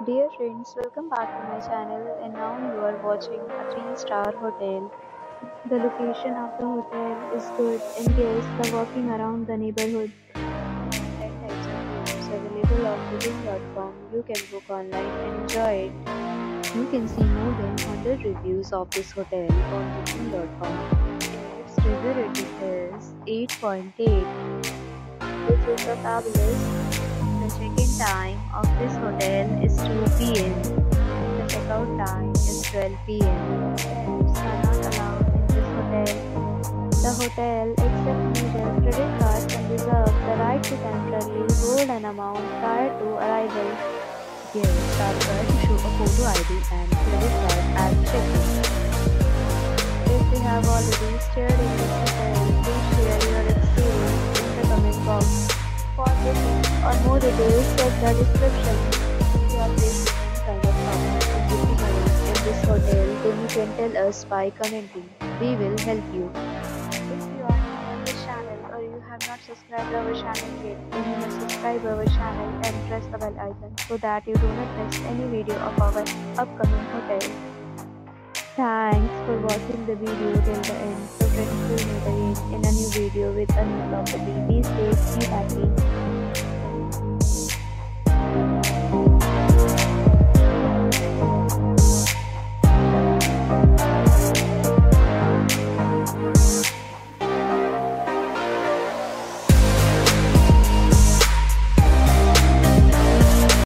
Dear friends, welcome back to my channel and now you are watching a 3-star hotel. The location of the hotel is good and guests are walking around the neighborhood. There are 10 types of rooms available on booking.com. You can book online and enjoy it. You can see more than 100 reviews of this hotel on booking.com. Its review rating is 8.8, which is a fabulous. The check-in time of this hotel is 2 p.m. The check-out time is 12 p.m. Pets are not allowed in this hotel. The hotel accepts major credit cards and reserves the right to temporarily hold an amount prior to arrival. Guests are required to show a photo ID and credit card at check-in. If you have already stayed in this hotel, please share your experience in the comment box. For booking or more details, check the description. If you are facing any kind of problem in booking a room in this hotel, then you can tell us by commenting. We will help you. If you are new on this channel or you have not subscribed our channel yet, then you must subscribe our channel and press the bell icon so that you do not miss any video of our upcoming hotel. Thanks for watching the video till the end. So friends, will meet again in a new video with a new property. Be safe, be happy.